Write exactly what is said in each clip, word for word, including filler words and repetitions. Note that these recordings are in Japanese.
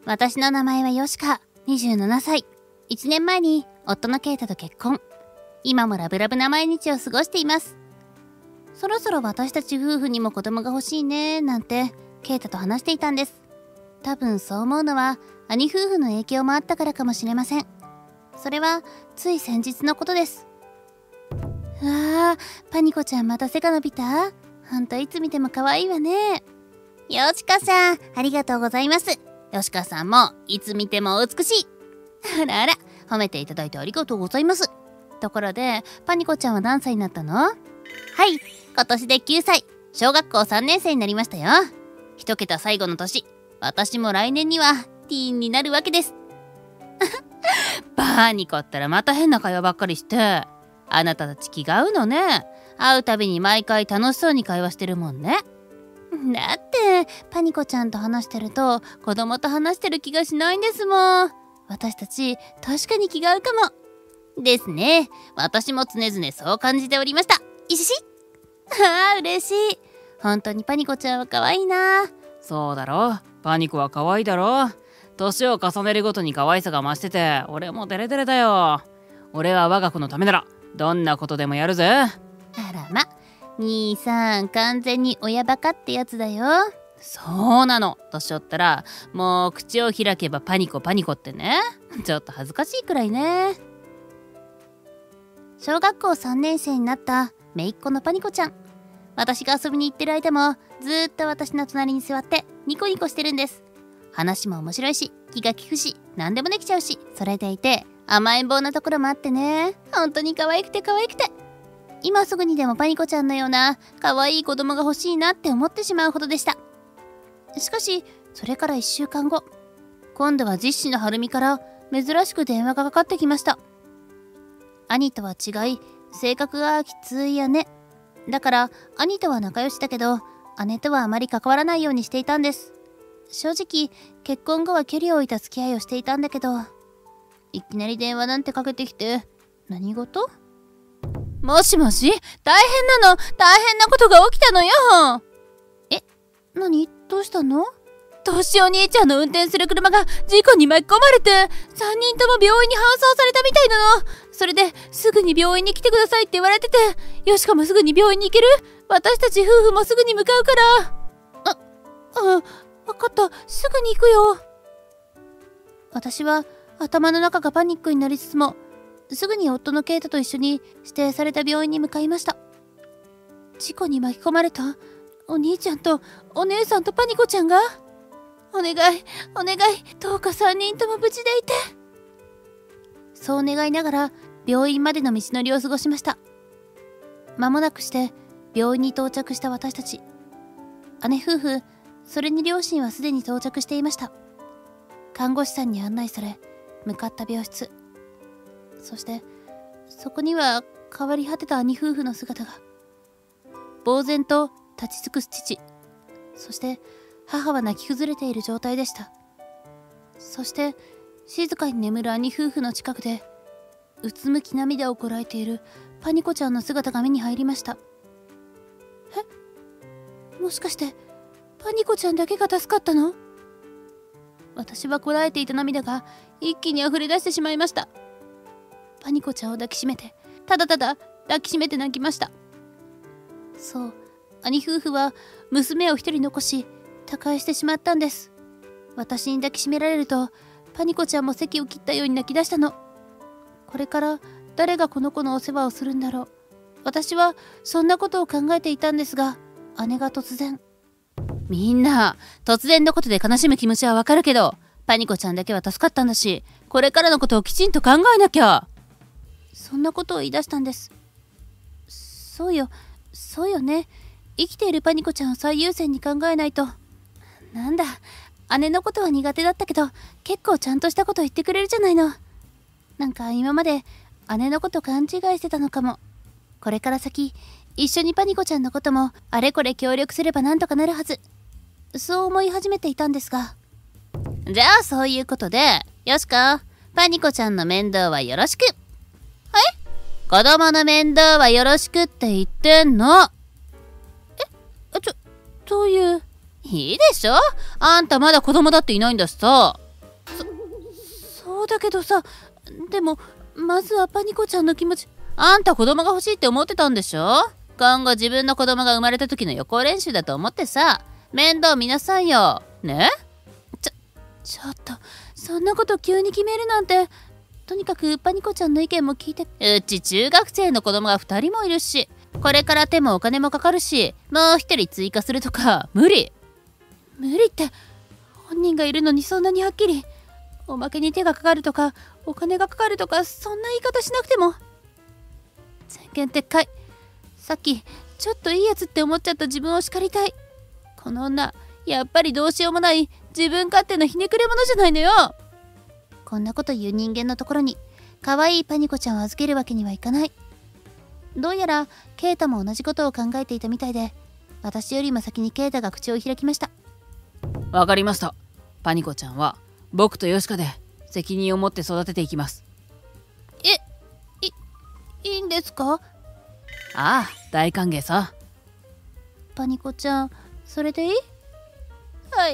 私の名前はヨシカ、にじゅうななさい。いちねんまえに夫のケイタと結婚。今もラブラブな毎日を過ごしています。そろそろ私たち夫婦にも子供が欲しいねなんてケイタと話していたんです。多分そう思うのは兄夫婦の影響もあったからかもしれません。それはつい先日のことです。うわー、パニコちゃんまた背が伸びた？ほんといつ見ても可愛いわね。ヨシカさん、ありがとうございます。ヨシカさんもいつ見ても美しい。あらあら、褒めていただいてありがとうございます。ところで、パニコちゃんは何歳になったの？はい、今年できゅうさい。小学校さんねん生になりましたよ。一桁最後の年。私も来年にはティーンになるわけです。パニコったらまた変な会話ばっかりして。あなたたち気が合うのね。会うたびに毎回楽しそうに会話してるもんね。だってパニコちゃんと話してると子供と話してる気がしないんですもん。私たち確かに気が合うかもですね。私も常々そう感じておりました。いししああ、嬉しい。本当にパニコちゃんは可愛いな。 そうだろ、パニコは可愛いだろ。年を重ねるごとに可愛さが増してて俺もデレデレだよ。俺は我が子のためならどんなことでもやるぜ。 あらま、兄さん完全に親バカってやつだよ。 そうなの。年寄ったらもう口を開けばパニコパニコってね。ちょっと恥ずかしいくらいね。 小学校さんねん生になった姪っ子のパニコちゃん。私が遊びに行ってる間もずーっと私の隣に座ってニコニコしてるんです。話も面白いし気が利くし何でもできちゃうし、それでいて甘えん坊なところもあってね。本当に可愛くて可愛くて、今すぐにでもパニコちゃんのような可愛い子供が欲しいなって思ってしまうほどでした。しかしそれからいっしゅうかんご、今度は実子の晴美から珍しく電話がかかってきました。兄とは違い性格がきつい姉だから、兄とは仲良しだけど姉とはあまり関わらないようにしていたんです。正直結婚後は距離を置いた付き合いをしていたんだけど、いきなり電話なんてかけてきて何事？もしもし、大変なの、大変なことが起きたのよ。え、何？どうしたの？トシお兄ちゃんの運転する車が事故に巻き込まれてさんにんとも病院に搬送されたみたいなの。それですぐに病院に来てくださいって言われてて、よしかもすぐに病院に行ける？私たち夫婦もすぐに向かうから。あ、あ、わかった、すぐに行くよ。私は頭の中がパニックになりつつもすぐに夫のケイタと一緒に指定された病院に向かいました。事故に巻き込まれたお兄ちゃんとお姉さんとパニコちゃんが、お願いお願い、どうかさんにんとも無事でいて。そう願いながら病院までの道のりを過ごしました。間もなくして病院に到着した私たち姉夫婦、それに両親はすでに到着していました。看護師さんに案内され向かった病室、そしてそこには変わり果てた兄夫婦の姿が。呆然と立ち尽くす父、そして母は泣き崩れている状態でした。そして静かに眠る兄夫婦の近くでうつむき涙をこらえているパニコちゃんの姿が目に入りました。え、もしかしてパニコちゃんだけが助かったの？私はこらえていた涙が一気に溢れ出してしまいました。パニコちゃんを抱きしめて、ただただ抱きしめて泣きました。そう、兄夫婦は娘を一人残し他界してしまったんです。私に抱きしめられるとパニコちゃんも席を切ったように泣き出したの。これから誰がこの子のお世話をするんだろう。私はそんなことを考えていたんですが、姉が突然。 みんな突然のことで悲しむ気持ちはわかるけど、パニコちゃんだけは助かったんだし、これからのことをきちんと考えなきゃ。 そんなことを言い出したんです。そうよ、そうよね。生きているパニコちゃんを最優先に考えないと。なんだ、姉のことは苦手だったけど結構ちゃんとしたこと言ってくれるじゃないの。なんか今まで姉のこと勘違いしてたのかも。これから先一緒にパニコちゃんのこともあれこれ協力すればなんとかなるはず、そう思い始めていたんですが。 じゃあそういうことで、よしか、パニコちゃんの面倒はよろしく。 はい？ 子供の面倒はよろしくって言ってんの。 え、ちょ、どういう。 いいでしょ、あんたまだ子供だっていないんだしさ。 そうだけどさ、でもまずはパニコちゃんの気持ち。あんた子供が欲しいって思ってたんでしょ。今後自分の子供が生まれた時の予行練習だと思ってさ、面倒見なさいよね。ちょちょっとそんなこと急に決めるなんて。とにかくパニコちゃんの意見も聞いて。うち中学生の子供がふたりもいるし、これから手もお金もかかるし、もうひとり追加するとか無理。無理って本人がいるのにそんなにはっきり。おまけに手がかかるとかお金がかかるとか、そんな言い方しなくても。全言撤回。さっきちょっといいやつって思っちゃった自分を叱りたい。この女やっぱりどうしようもない自分勝手なひねくれ者じゃないのよ。こんなこと言う人間のところに可愛いパニコちゃんを預けるわけにはいかない。どうやらケイタも同じことを考えていたみたいで、私よりも先にケイタが口を開きました。 わかりました。パニコちゃんは僕とヨシカで責任を持って育てていきます。 え、い、いいんですか？ ああ、大歓迎さ。 パニコちゃん、それでいい？はい。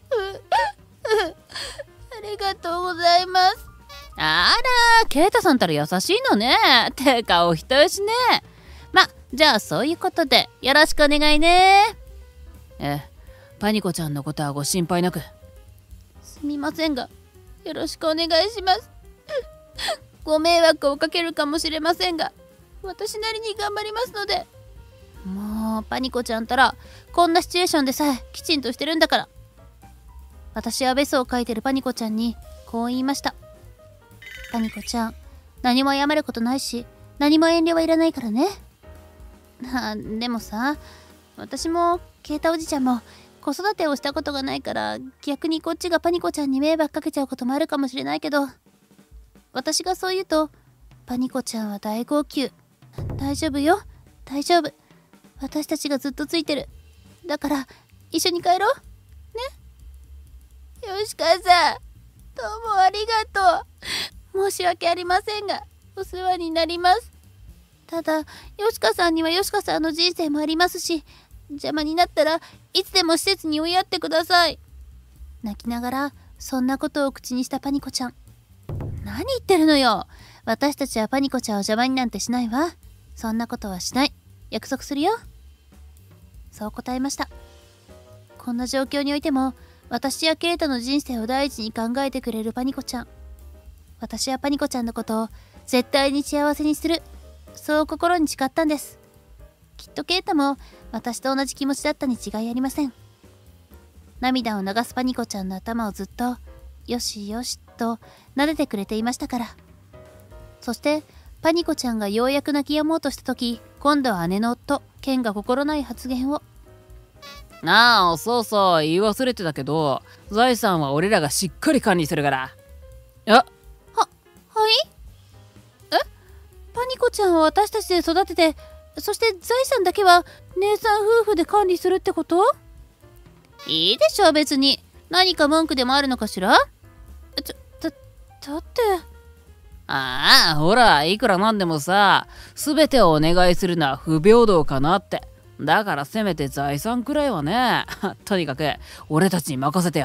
ありがとうございます。 あら、ケイタさんたら優しいのね。てかお人よしね。ま、じゃあそういうことでよろしくお願いね。ええ、パニコちゃんのことはご心配なく。 すみませんが、よろしくお願いします。ご迷惑をかけるかもしれませんが、私なりに頑張りますので。もうパニコちゃんたらこんなシチュエーションでさえきちんとしてるんだから。私はベスを描いてるパニコちゃんにこう言いました。パニコちゃん、何も謝ることないし何も遠慮はいらないからね。あ、でもさ、私もケイタおじちゃんも子育てをしたことがないから、逆にこっちがパニコちゃんに迷惑かけちゃうこともあるかもしれないけど、私がそう言うとパニコちゃんは大号泣。大丈夫よ、大丈夫、私たちがずっとついてる。だから一緒に帰ろうね。よしかさん、どうもありがとう。申し訳ありませんがお世話になります。ただよしかさんにはよしかさんの人生もありますし、邪魔になったらいつでも施設に追いやってください。泣きながらそんなことを口にしたパニコちゃん。何言ってるのよ。私たちはパニコちゃんを邪魔になんてしないわ。そんなことはしない。約束するよ。そう答えました。こんな状況においても私やケイタの人生を第一に考えてくれるパニコちゃん。私はパニコちゃんのことを絶対に幸せにする、そう心に誓ったんです。きっとケイタも私と同じ気持ちだったに違いありません。涙を流すパニコちゃんの頭をずっとよしよしと撫でてくれていましたから。そしてパニコちゃんがようやく泣き止もうとした時、今度は姉の夫ケンが心ない発言を。 ああ、そうそう、言い忘れてたけど、財産は俺らがしっかり管理するから。あ、 は、はいえパニコちゃんは私たちで育てて、そして財産だけは姉さん夫婦で管理するってこと？いいでしょ別に。何か文句でもあるのかしら？ちょ、だ、だって。 ああ、ほら、いくらなんでもさ、全てをお願いするのは不平等かなって。だからせめて財産くらいはね。とにかく俺たちに任せてよ。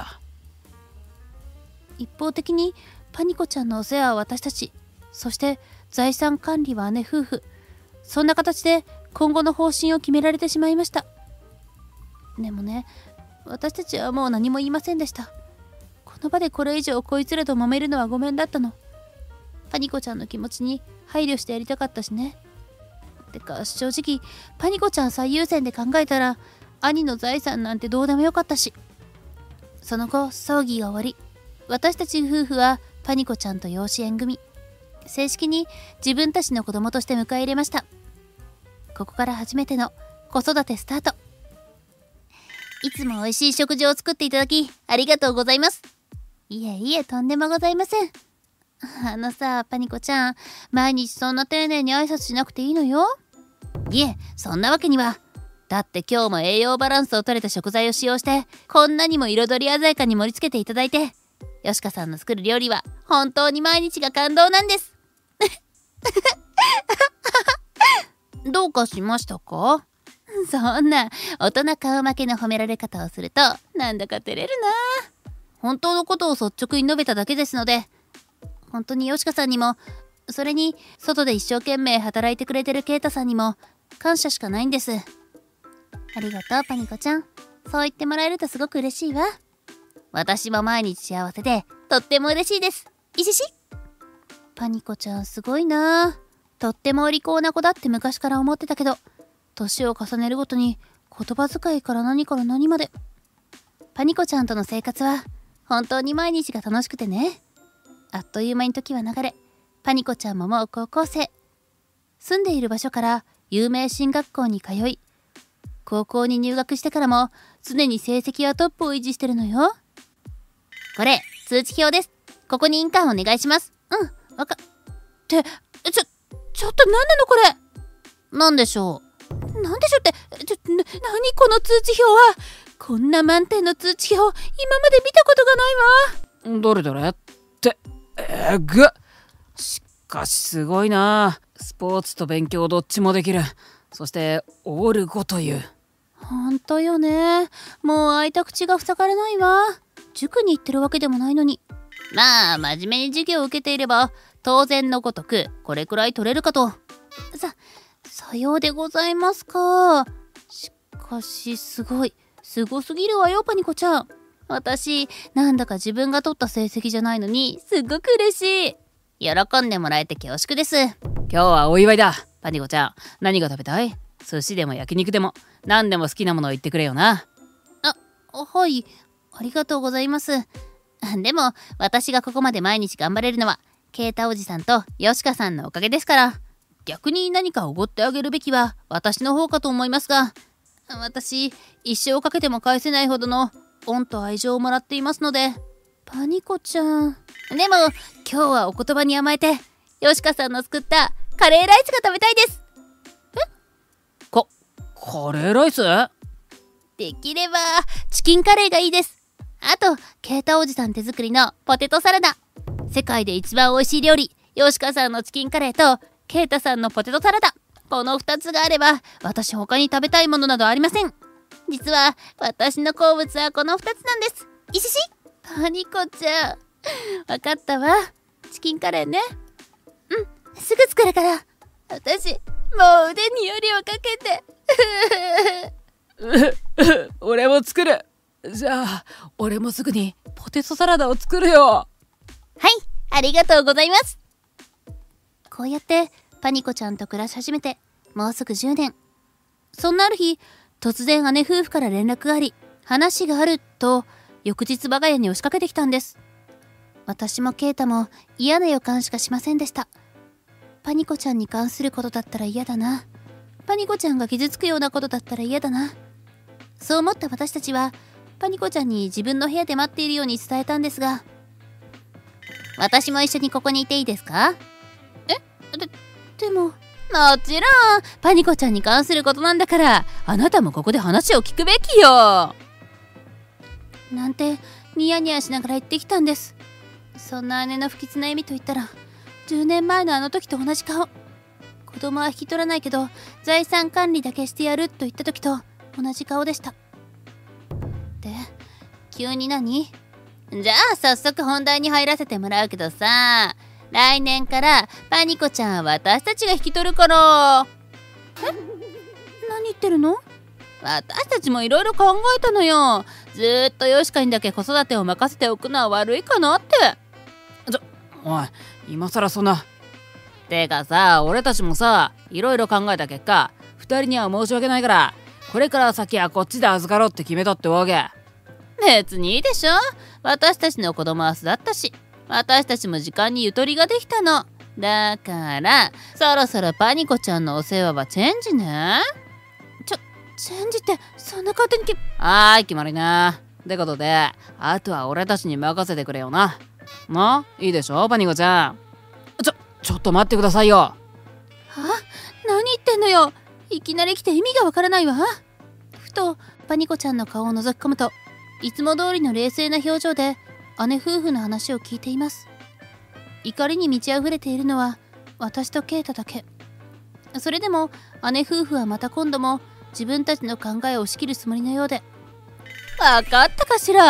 一方的にパニコちゃんのお世話は私たち、そして財産管理は姉夫婦。そんな形で今後の方針を決められてしまいました。でもね、私たちはもう何も言いませんでした。この場でこれ以上こいつらと揉めるのはごめんだったの。パニコちゃんの気持ちに配慮してやりたかったしね。てか正直パニコちゃん最優先で考えたら兄の財産なんてどうでもよかったし。その後葬儀が終わり、私たち夫婦はパニコちゃんと養子縁組、正式に自分たちの子供として迎え入れました。ここから初めての子育てスタート。いつも美味しい食事を作っていただきありがとうございます。いえいえ、とんでもございません。あのさ、パニコちゃん、毎日そんな丁寧に挨拶しなくていいのよ。いえ、そんなわけには。だって今日も栄養バランスを取れた食材を使用してこんなにも彩り鮮やかに盛り付けていただいて、よしかさんの作る料理は本当に毎日が感動なんです。どうかしましたか？そんな大人顔負けの褒められ方をするとなんだか照れるな。本当のことを率直に述べただけですので、 本当によしかさんにも、それに外で一生懸命働いてくれてるケイタさんにも感謝しかないんです。ありがとうパニコちゃん。そう言ってもらえるとすごく嬉しいわ。私も毎日幸せでとっても嬉しいです。いしし。パニコちゃんすごいな。とってもお利口な子だって昔から思ってたけど、年を重ねるごとに言葉遣いから何から何まで。パニコちゃんとの生活は本当に毎日が楽しくてね。あっという間に時は流れ、パニコちゃんももう高校生。住んでいる場所から有名進学校に通い、高校に入学してからも常に成績はトップを維持してるのよ。これ通知表です。ここに印鑑お願いします。うん、わかってちょちょっと何なのこれ。なんでしょう。なんでしょうってちょな何この通知表は。こんな満点の通知表今まで見たことがないわ。 どれどれってえぐっ。しかしすごいな。スポーツと勉強どっちもできる。そしてオールごという。 ほんとよね。もう開いた口が塞がれないわ。塾に行ってるわけでもないのに。まあ真面目に授業を受けていれば当然のごとくこれくらい取れるかと。ささようでございますか。しかしすごいすごすぎるわよパニコちゃん。私なんだか自分が取った成績じゃないのにすごく嬉しい。喜んでもらえて恐縮です。 今日はお祝いだ。パニコちゃん何が食べたい？寿司でも焼肉でも何でも好きなものを言ってくれよな。 あ、はい、ありがとうございます。でも私がここまで毎日頑張れるのはケイタおじさんとヨシカさんのおかげですから。逆に何かおごってあげるべきは私の方かと思いますが、私一生かけても返せないほどの恩と愛情をもらっていますので。パニコちゃん。でも今日はお言葉に甘えてヨシカさんの作ったカレーライスが食べたいです。 えかカレーライス？ できればチキンカレーがいいです。あとケイタおじさん手作りのポテトサラダ。世界で一番美味しい料理ヨシカさんのチキンカレーとケイタさんのポテトサラダ、このふたつがあれば私他に食べたいものなどありません。実は私の好物はこのふたつなんです。いしし。パニコちゃんわかったわ。チキンカレーね。うん、すぐ作るから。私もう腕によりをかけて俺も作る。じゃあ俺もすぐにポテトサラダを作るよ。 はい、ありがとうございます。こうやってパニコちゃんと暮らし始めてもうすぐじゅうねん。そんなある日突然姉夫婦から連絡があり、話があると翌日我が家に押しかけてきたんです。私もケイタも嫌な予感しかしませんでした。パニコちゃんに関することだったら嫌だな。パニコちゃんが傷つくようなことだったら嫌だな。そう思った私たちはパニコちゃんに自分の部屋で待っているように伝えたんですが、私も一緒にここにいていいですか？え？で、でも。もちろんパニコちゃんに関することなんだからあなたもここで話を聞くべきよなんてニヤニヤしながら言ってきたんです。そんな姉の不吉な意味と言ったらじゅうねんまえのあの時と同じ顔。子供は引き取らないけど財産管理だけしてやると言った時と同じ顔でした。で、急に何？じゃあ早速本題に入らせてもらうけどさ、来年からパニコちゃんは私たちが引き取るから。え？何言ってるの？私たちもいろいろ考えたのよ。ずーっとヨシカにだけ子育てを任せておくのは悪いかなって。 ちょ、おい、今更そんな。てかさ、俺たちもさ、いろいろ考えた結果、二人には申し訳ないから、これから先はこっちで預かろうって決めたってわけ。 別にいいでしょ。私たちの子供は巣立ったし、私たちも時間にゆとりができたの。だからそろそろパニコちゃんのお世話はチェンジね。ちょチェンジってそんな勝手にきはーい決まりな。ってことであとは俺たちに任せてくれよな。ないいでしょパニコちゃん。ちょちょっと待ってくださいよ。は？ 何言ってんのよ。いきなり来て意味がわからないわ。ふとパニコちゃんの顔を覗き込むといつも通りの冷静な表情で姉夫婦の話を聞いています。怒りに満ち溢れているのは私とケイタだけ。それでも姉夫婦はまた今度も自分たちの考えを押し切るつもりのようで、分かったかしら。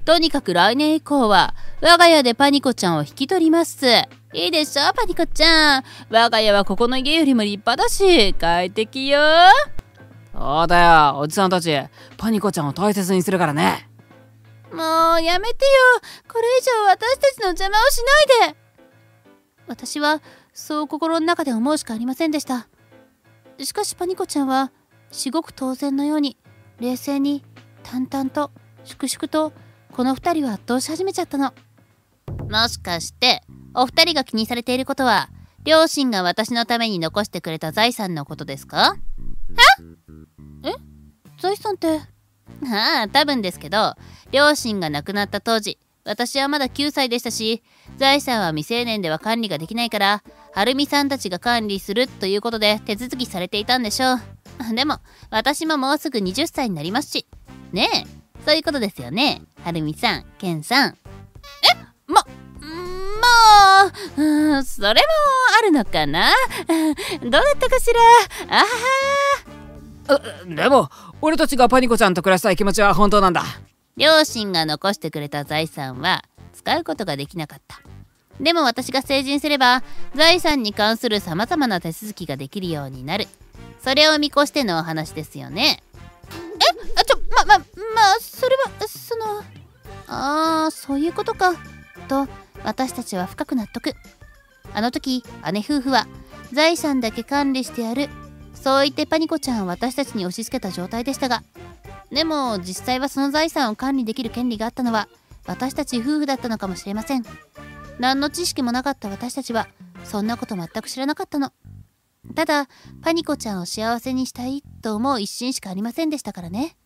とにかく来年以降は我が家でパニコちゃんを引き取ります。いいでしょパニコちゃん。我が家はここの家よりも立派だし快適よ。 そうだよ、おじさんたちパニコちゃんを大切にするからね。 もうやめてよ。これ以上私たちの邪魔をしないで。私はそう心の中で思うしかありませんでした。しかしパニコちゃんは至極当然のように冷静に淡々と粛々とこの二人を圧倒し始めちゃったの。もしかしてお二人が気にされていることは両親が私のために残してくれた財産のことですか？え？え？財産って？ああ、多分ですけど、両親が亡くなった当時、私はまだきゅうさいでしたし、財産は未成年では管理ができないから、はるみさんたちが管理するということで手続きされていたんでしょう。でも、私ももうすぐはたちになりますし。ねえ、そういうことですよね、はるみさん、けんさん。え？ま、まあ、うん、それもあるのかな。どうだったかしら。あはー。でも俺たちがパニコちゃんと暮らしたい気持ちは本当なんだ。 両親が残してくれた財産は使うことができなかった。でも私が成人すれば財産に関するさまざまな手続きができるようになる。それを見越してのお話ですよね。え？あ、ちょ、ま、ま、まあ、それは、その、ああ、そういうことか。と、私たちは深く納得。あの時、姉夫婦は財産だけ管理してやる。そう言ってパニコちゃんを私たちに押し付けた状態でしたが、でも実際はその財産を管理できる権利があったのは私たち夫婦だったのかもしれません。何の知識もなかった私たちはそんなこと全く知らなかったの。ただパニコちゃんを幸せにしたいと思う一心しかありませんでしたからね。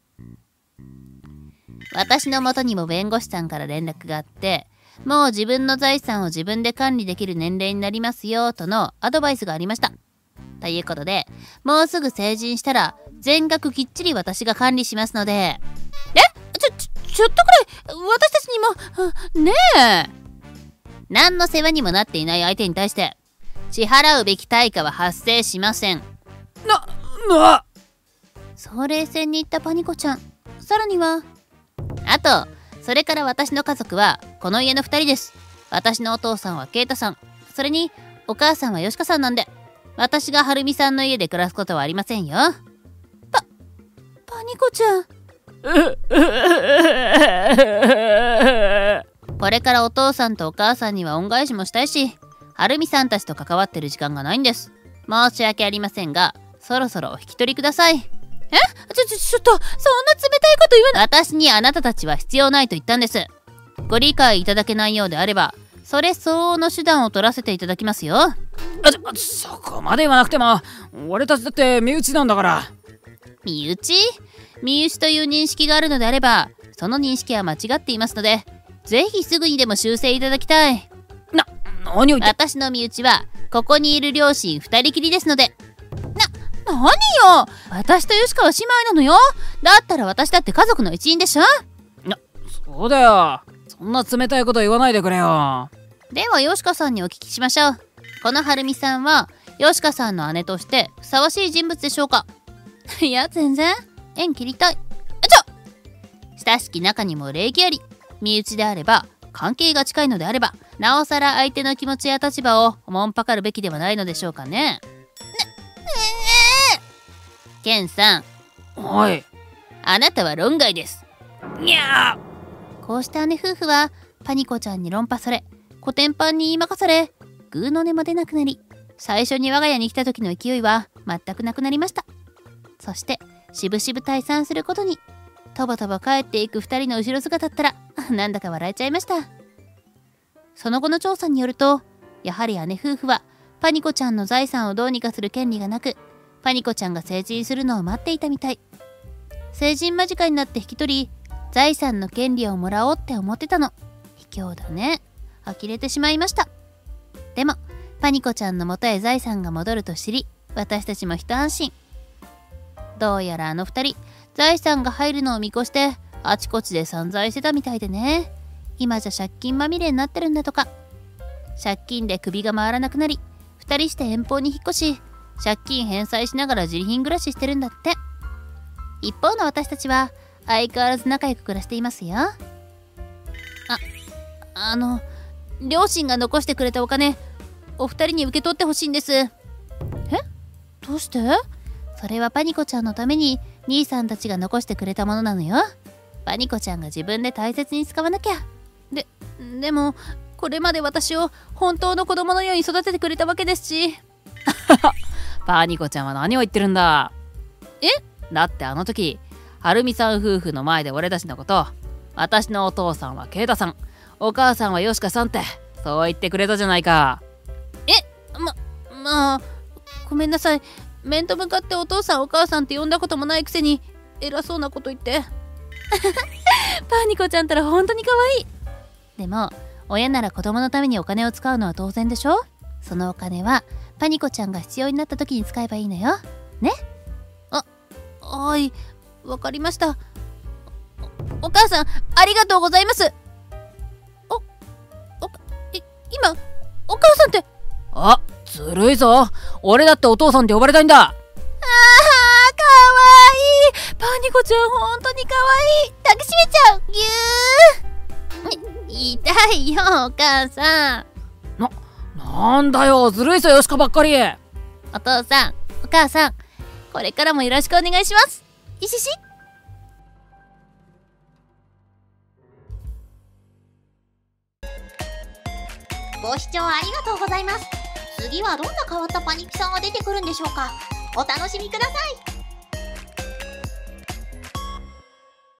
私の元にも弁護士さんから連絡があって、もう自分の財産を自分で管理できる年齢になりますよとのアドバイスがありました。ということで、もうすぐ成人したら全額きっちり私が管理しますので。え？ちょ、ちょ、ちょっとくらい私たちにも、ねえ。何の世話にもなっていない相手に対して支払うべき対価は発生しません。 な、なそう冷静に言ったパニコちゃん。さらには、あと、それから私の家族はこの家のふたりです。私のお父さんはケイタさん、それにお母さんはヨシカさんなんで、私がはるみさんの家で暮らすことはありませんよ。パ、パニコちゃん。これからお父さんとお母さんには恩返しもしたいし、はるみさんたちと関わってる時間がないんです。申し訳ありませんが、そろそろお引き取りください。え？ちょ、ちょ、ちょっと、そんな冷たいこと言わない。私にあなたたちは必要ないと言ったんです。ご理解いただけないようであれば、それ相応の手段を取らせていただきますよ。 あ、そこまで言わなくても俺たちだって身内なんだから。 身内？身内という認識があるのであればその認識は間違っていますので、ぜひすぐにでも修正いただきたい。 な、何を言って。 私の身内はここにいる両親二人きりですので。な、何よ、私とヨシカは姉妹なのよ。だったら私だって家族の一員でしょ。 な、そうだよ、そんな冷たいこと言わないでくれよ。 ではヨシカさんにお聞きしましょう。このはるみさんはヨシカさんの姉としてふさわしい人物でしょうか？いや全然縁切りたい。ちょ親しき中にも礼儀あり、身内であれば関係が近いのであればなおさら相手の気持ちや立場をおもんぱかるべきではないのでしょうかね。ね、ねえケンさん、 おい、 あなたは論外です。 にゃー。こうして姉夫婦はパニコちゃんに論破され、コテンパンに言いまかされ、グーの音も出なくなり、最初に我が家に来た時の勢いは全くなくなりました。そしてしぶしぶ退散することに。とぼとぼ帰っていく二人の後ろ姿ったらなんだか笑えちゃいました。その後の調査によると、やはり姉夫婦はパニコちゃんの財産をどうにかする権利がなく、パニコちゃんが成人するのを待っていたみたい。成人間近になって引き取り、財産の権利をもらおうって思ってたの。卑怯だね。呆れてしまいました。でもパニコちゃんの元へ財産が戻ると知り、私たちも一安心。どうやらあの二人、財産が入るのを見越してあちこちで散財してたみたいでね。今じゃ借金まみれになってるんだとか。借金で首が回らなくなり、二人して遠方に引っ越し、借金返済しながら自利品暮らししてるんだって。一方の私たちは相変わらず仲良く暮らしていますよ。 あ、あの、両親が残してくれたお金、お二人に受け取ってほしいんです。え？どうして？それはパニコちゃんのために兄さんたちが残してくれたものなのよ。パニコちゃんが自分で大切に使わなきゃ。で、でも、これまで私を本当の子供のように育ててくれたわけですし。 パニコちゃんは何を言ってるんだ。え？だってあの時、はるみさん夫婦の前で俺たちのこと、私のお父さんはケイタさん、お母さんはヨシカさんって、そう言ってくれたじゃないか。 え？ま、まあ、ごめんなさい。面と向かってお父さんお母さんって呼んだこともないくせに、偉そうなこと言って。パニコちゃんったら本当に可愛い。でも、親なら子供のためにお金を使うのは当然でしょ？そのお金は、パニコちゃんが必要になった時に使えばいいのよ。ね？あ、はい、わかりました。お、お母さん、ありがとうございます。お、お、い、今、お母さんって。 あ、ずるいぞ。俺だってお父さんって呼ばれたいんだ。 あー、かわいい。パニコちゃん、ほんとにかわいい。抱きしめちゃう。ぎゅー。痛いよ、お母さん。 な、なんだよ、ずるいぞ、よしかばっかり。 お父さん、お母さん、これからもよろしくお願いします。いしし。 ご視聴ありがとうございます。次はどんな変わったパニキさんが出てくるんでしょうか。お楽しみください。